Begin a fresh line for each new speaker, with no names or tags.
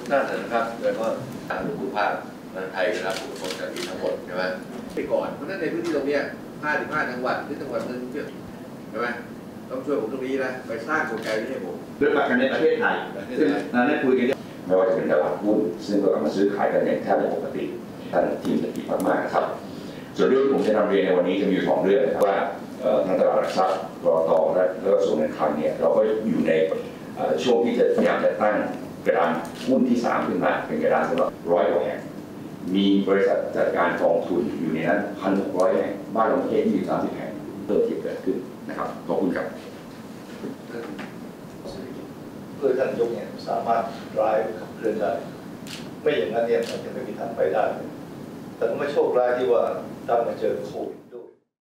ทุกท่านนะครับโดยเฉพาะทางทุกภาคไทยนะครับผู้คนจากนี้ทั้งหมดใช่ไหมไปก่อนเพราะฉะนั้นในพื้นที่ตรงนี้55 จังหวัดที่จังหวัดนึงใช่ไหมต้องช่วยผมตรงนี้นะไปสร้างกลไกนี้ให้ผม
เรื่องหลักการในประเทศไทยซึ่งนั้นคุยกันไม่ว่าจะเป็นตลาดหุ้นซึ่งก็กำลังซื้อขายกันอย่างแทบจะปกติท่านทีมจะดีมากๆนะครับส่วนเรื่องที่ผมจะนำเรียนในวันนี้จะมีอยู่2 เรื่องนะครับว่าทางตลาดหลักทรัพย์กต.และกระทรวงการคลังเนี่ยเราก็อยู่ในช่วงที่จะพยายามจะตั้งกระดานหุ้นที่3ขึ้นมาเป็นกระดานสำหรับ100 กว่าแห่งมีบริษัทจัดการกองทุนอยู่ในนั้น 1,600 แห่งบ้านเราประเทศมี30 แห่งเพิ่มที่เกิดขึ้นนะครับขอบคุณครับ
เพื่อท่านยกเนี่ยสามารถร้ายขับเคลื่อนได้ไม่อย่างนั้นเนี่ยมันจะไม่มีทางไปได้แต่ก็ไม่โชคร้ายที่ว่าตั้งมาเจอโควิด